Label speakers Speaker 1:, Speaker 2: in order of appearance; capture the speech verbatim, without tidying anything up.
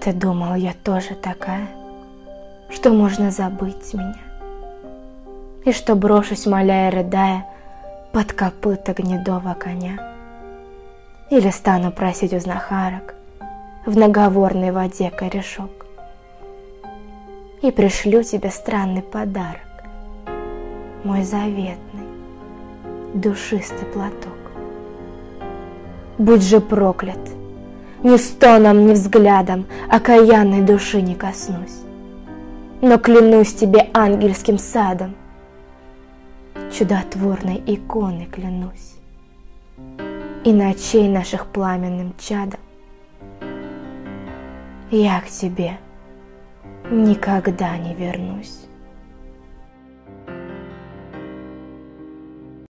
Speaker 1: ты думал, я тоже такая, что можно забыть меня, и что брошусь, моля и рыдая, под копыта гнедого коня? Или стану просить у знахарок в наговорной воде корешок и пришлю тебе странный подарок, мой заветный душистый платок? Будь же проклят, ни стоном, ни взглядом окаянной души не коснусь, но клянусь тебе ангельским садом, чудотворной иконой клянусь, и ночей наших пламенным чадом я к тебе никогда не вернусь.